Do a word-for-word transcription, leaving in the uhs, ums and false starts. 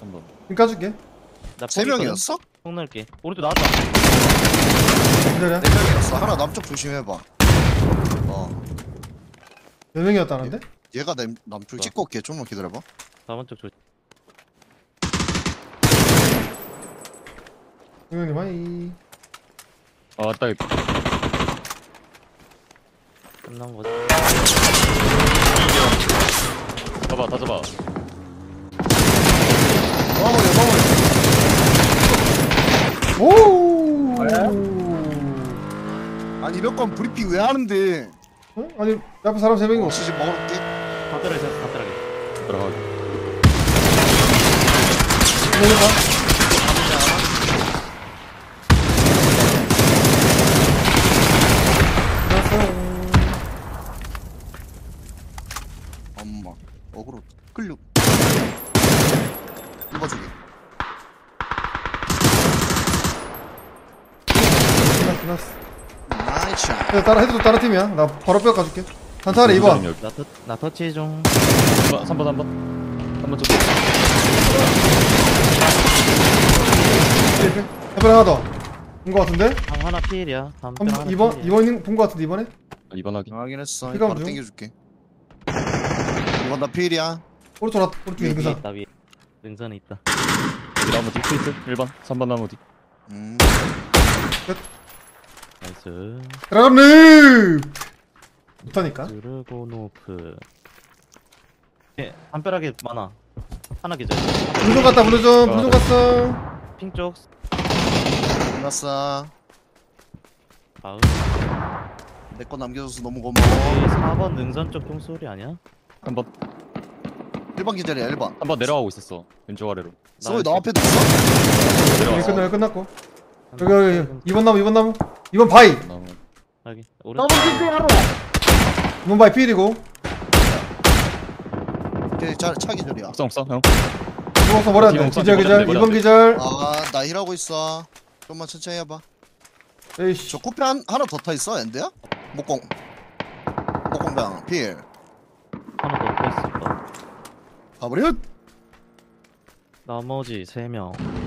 한번. 핑 까줄게. 나 세 명이었어? 폭 넣을게. 오른쪽 나왔다. 기다려. 네 명이었어. 하나 남쪽 조심해봐. 어. 네 명이었다는데? 얘가 남, 남쪽 찍고 올게. 좀만 기다려봐. 사 번 쪽 조심. 네 명님 하이. 아 딱. 끝난 거지. 잡아 다 잡아. 마무리 마무리. 오. 아니 이럴 건 브리핑 왜 하는데? 어? 아니 앞에 사람 세 명이 어, 없어. 지금 먹을게. 담벼락에 있어. 담벼락에. 들어가게. 내려가. 엄마 어그로 끌려. 읽어주게. 끝났어 끝났어. 나이스. 야, 따라 해도 다른 팀이야. 나 바로 뼈 까줄게. 단타래 이 번. 여기. 나, 터, 나 터치 좀. 삼 번 삼 번 삼 번 쪽. 해변 하나 더. 본 거 같은데? 방 하나 피일이야. 담벼락 하나 이번 필이야. 이번 본 거 같은데 이번에? 이번 하기. 확인했어. 피감 바로 중. 땡겨줄게. 이건 나 필이야. 오른쪽 나 오른쪽 위에 능선. 있다 위에. 능선에 있다. 나무 뒤 트위트 일 번 삼 번 나무 뒤. 음. 나이스. 드라곤 못하니까. 드르고노프. 예, 담벼락에 많아. 하나 기절. 블루존 갔다 블루존 블루존 갔어. 핑 쪽. 끝났어. 다음. 내 거 남겨줘서 너무 고마워. 사 번 능선 쪽 총소리 아니야? 한 번 일 번 기절이야 일 번. 한 번 내려가고 있었어. 왼쪽 아래로. 소희 너 앞에도 있어? 여기 내려왔어. 끝나 끝났고. 여기 여기 이번 나무 이번 나무 이번 바이 나무. 여기. 오른. 이번 바이 필이고. 걔 차, 차 기절이야. 옥상 옥상 형. 이번 머리 안돼. 기본 기절 기절 머리 안 돼, 이번 머리 안 기절. 아나 힐하고 있어. 좀만 천천히 해봐. 에이씨. 저 코페 한, 하나 더 타 있어 엔드야? 목공. 목공병 필. 하나 더 패스. 가버려. 나머지 세 명.